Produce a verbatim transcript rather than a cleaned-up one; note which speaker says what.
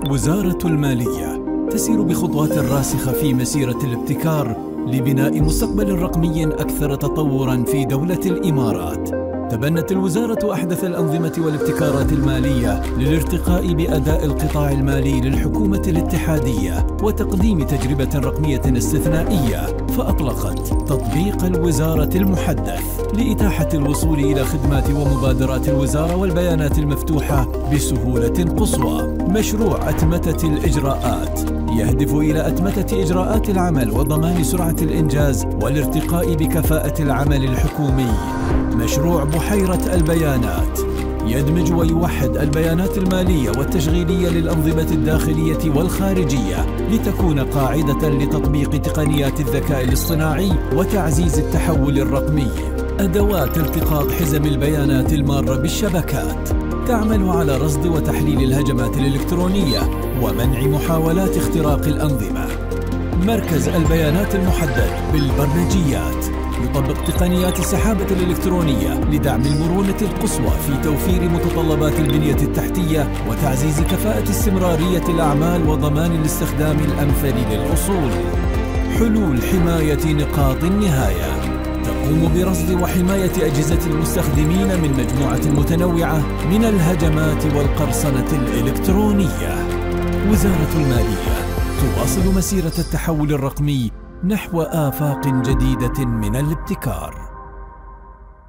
Speaker 1: وزارة المالية تسير بخطوات راسخة في مسيرة الابتكار لبناء مستقبل رقمي أكثر تطوراً في دولة الإمارات. تبنت الوزارة أحدث الأنظمة والابتكارات المالية للارتقاء بأداء القطاع المالي للحكومة الاتحادية وتقديم تجربة رقمية استثنائية، فأطلقت تطبيق الوزارة المحدث لإتاحة الوصول إلى خدمات ومبادرات الوزارة والبيانات المفتوحة بسهولة قصوى. مشروع أتمتة الإجراءات يهدف إلى أتمتة إجراءات العمل وضمان سرعة الإنجاز والارتقاء بكفاءة العمل الحكومي. مشروع بحيرة البيانات يدمج ويوحد البيانات المالية والتشغيلية للأنظمة الداخلية والخارجية لتكون قاعدة لتطبيق تقنيات الذكاء الاصطناعي وتعزيز التحول الرقمي. أدوات التقاط حزم البيانات المارة بالشبكات تعمل على رصد وتحليل الهجمات الإلكترونية ومنع محاولات اختراق الأنظمة. مركز البيانات المحدد بالبرمجيات يطبق تقنيات السحابة الإلكترونية لدعم المرونة القصوى في توفير متطلبات البنية التحتية وتعزيز كفاءة استمرارية الأعمال وضمان الاستخدام الأمثل للأصول. حلول حماية نقاط النهاية تقوم برصد وحماية أجهزة المستخدمين من مجموعة متنوعة من الهجمات والقرصنة الإلكترونية. وزارة المالية تواصل مسيرة التحول الرقمي نحو آفاق جديدة من الابتكار.